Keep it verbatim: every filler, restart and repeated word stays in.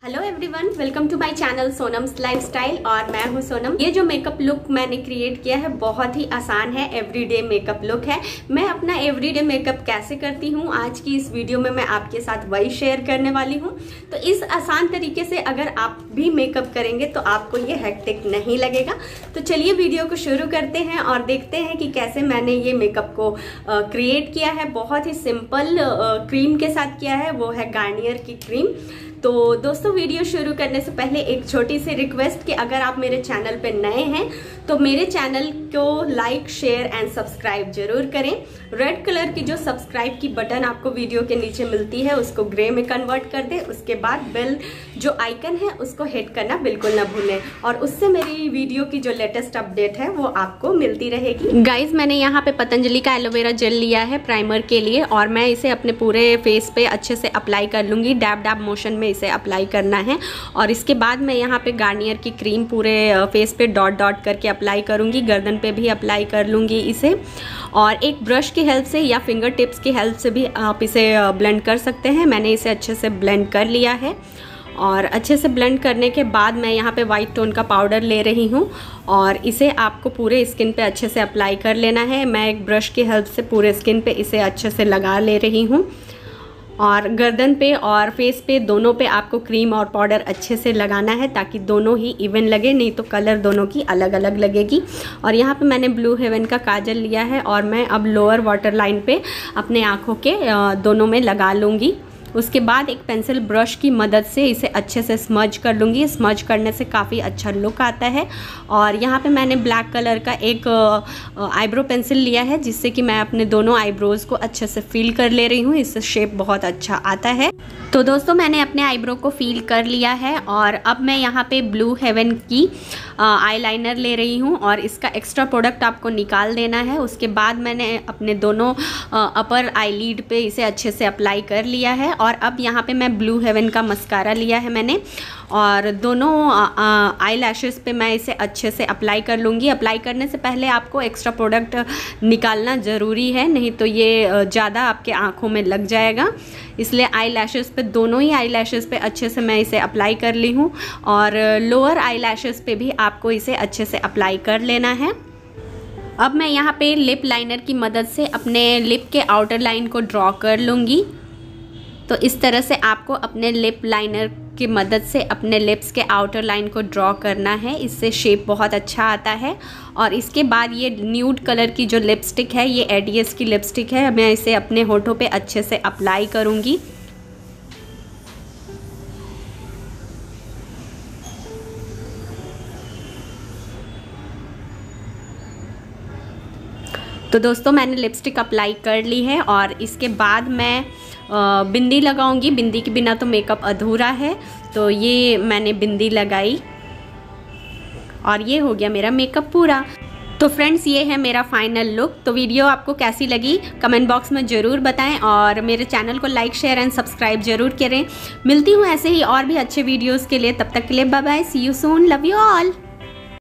Hello everyone, welcome to my channel Sonam's lifestyle. और मैं हूं सोनम। ये जो मेकअप लुक मैंने क्रिएट किया है बहुत ही आसान है, एवरीडे मेकअप लुक है। मैं अपना एवरीडे मेकअप कैसे करती हूं आज की इस वीडियो में मैं आपके साथ वही शेयर करने वाली हूं। तो इस आसान तरीके से अगर आप भी मेकअप करेंगे तो आपको ये हेक्टिक नहीं लगेगा। तो चलिए वीडियो को शुरू करते हैं और देखते हैं कि कैसे मैंने ये मेकअप को क्रिएट किया है। बहुत ही सिंपल क्रीम के साथ किया है, वो है गार्नियर की क्रीम। तो दोस्तों, वीडियो शुरू करने से पहले एक छोटी सी रिक्वेस्ट कि अगर आप मेरे चैनल पे नए हैं तो मेरे चैनल को लाइक, शेयर एंड सब्सक्राइब जरूर करें। रेड कलर की जो सब्सक्राइब की बटन आपको वीडियो के नीचे मिलती है उसको ग्रे में कन्वर्ट कर दें। उसके बाद बेल जो आइकन है उसको हिट करना बिल्कुल ना भूलें, और उससे मेरी वीडियो की जो लेटेस्ट अपडेट है वो आपको मिलती रहेगी। गाइज, मैंने यहाँ पे पतंजलि का एलोवेरा जेल लिया है प्राइमर के लिए, और मैं इसे अपने पूरे फेस पे अच्छे से अप्लाई कर लूँगी। डैब डैब मोशन में इसे अप्लाई करना है। और इसके बाद मैं यहाँ पे गार्नियर की क्रीम पूरे फेस पे डॉट डॉट करके अप्लाई करूँगी। गर्दन पे भी अप्लाई कर लूँगी इसे, और एक ब्रश की हेल्प से या फिंगर टिप्स की हेल्प से भी आप इसे ब्लेंड कर सकते हैं। मैंने इसे अच्छे से ब्लेंड कर लिया है, और अच्छे से ब्लेंड करने के बाद मैं यहाँ पे वाइट टोन का पाउडर ले रही हूँ, और इसे आपको पूरे स्किन पे अच्छे से अप्लाई कर लेना है। मैं एक ब्रश की हेल्प से पूरे स्किन पे इसे अच्छे से लगा ले रही हूँ, और गर्दन पे और फेस पे दोनों पे आपको क्रीम और पाउडर अच्छे से लगाना है ताकि दोनों ही इवन लगे, नहीं तो कलर दोनों की अलग अलग लगेगी। और यहाँ पे मैंने ब्लू हेवन का काजल लिया है, और मैं अब लोअर वाटर लाइन पे अपने आँखों के दोनों में लगा लूँगी। उसके बाद एक पेंसिल ब्रश की मदद से इसे अच्छे से स्मज कर लूँगी। स्मज करने से काफ़ी अच्छा लुक आता है। और यहाँ पे मैंने ब्लैक कलर का एक आईब्रो पेंसिल लिया है, जिससे कि मैं अपने दोनों आईब्रोज़ को अच्छे से फील कर ले रही हूँ। इससे शेप बहुत अच्छा आता है। तो दोस्तों, मैंने अपने आईब्रो को फील कर लिया है, और अब मैं यहाँ पे ब्लू हेवन की आईलाइनर ले रही हूँ, और इसका एक्स्ट्रा प्रोडक्ट आपको निकाल देना है। उसके बाद मैंने अपने दोनों अपर आईलिड पे इसे अच्छे से अप्लाई कर लिया है। और अब यहाँ पे मैं ब्लू हेवन का मस्कारा लिया है मैंने, और दोनों आई लैशेस पे मैं इसे अच्छे से अप्लाई कर लूँगी। अप्लाई करने से पहले आपको एक्स्ट्रा प्रोडक्ट निकालना ज़रूरी है, नहीं तो ये ज़्यादा आपके आँखों में लग जाएगा। इसलिए आई लैशेस पे, दोनों ही आई लैशेस पे अच्छे से मैं इसे अप्लाई कर ली हूँ, और लोअर आई लैशेस पे भी आपको इसे अच्छे से अप्लाई कर लेना है। अब मैं यहाँ पे लिप लाइनर की मदद से अपने लिप के आउटर लाइन को ड्रॉ कर लूँगी। तो इस तरह से आपको अपने लिप लाइनर की मदद से अपने लिप्स के आउटर लाइन को ड्रॉ करना है। इससे शेप बहुत अच्छा आता है। और इसके बाद ये न्यूड कलर की जो लिपस्टिक है, ये एडीएस की लिपस्टिक है, मैं इसे अपने होठों पे अच्छे से अप्लाई करूँगी। तो दोस्तों, मैंने लिपस्टिक अप्लाई कर ली है, और इसके बाद मैं बिंदी लगाऊंगी। बिंदी के बिना तो मेकअप अधूरा है। तो ये मैंने बिंदी लगाई, और ये हो गया मेरा मेकअप पूरा। तो फ्रेंड्स, ये है मेरा फाइनल लुक। तो वीडियो आपको कैसी लगी कमेंट बॉक्स में ज़रूर बताएं, और मेरे चैनल को लाइक, शेयर एंड सब्सक्राइब जरूर करें। मिलती हूँ ऐसे ही और भी अच्छे वीडियोज़ के लिए। तब तक के लिए bye bye, see you soon, love you all.